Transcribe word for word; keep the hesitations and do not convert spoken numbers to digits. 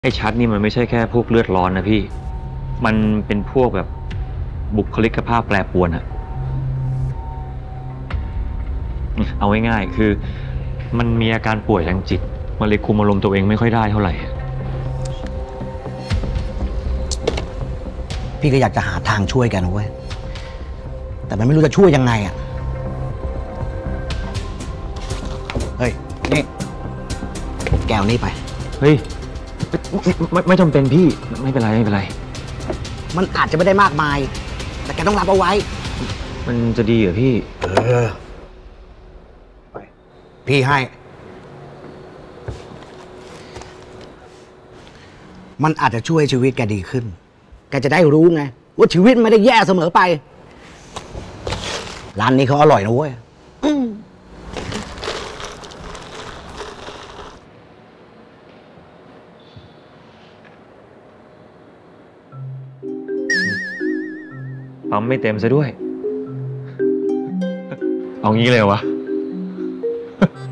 ไอ้ชัดนี่มันไม่ใช่แค่พวกเลือดร้อนนะพี่ มันเป็นพวกแบบบุคลิกภาพแปรปรวนอะเอาง่ายๆคือมันมีอาการป่วยทางจิต มันเลยคุมอารมณ์ตัวเองไม่ค่อยได้เท่าไหร่พี่ก็อยากจะหาทางช่วยกันเว้ย แต่มันไม่รู้จะช่วยยังไงอ่ะ เฮ้ย นี่ แก้วนี่ไปเฮ้ยไม่ไม่ไม่จำเป็นพี่ ไม่เป็นไรไม่เป็นไรมันอาจจะไม่ได้มากมาย แต่แกต้องรับเอาไว้มันจะดีเหรอพี่เออ พี่ให้ มันอาจจะช่วยชีวิตแกดีขึ้น แกจะได้รู้ไง ว่าชีวิตไม่ได้แย่เสมอไป ร้านนี้เขาอร่อยนะเว้ยปั๊มไม่เต็มซะด้วย เอางี้เลยวะ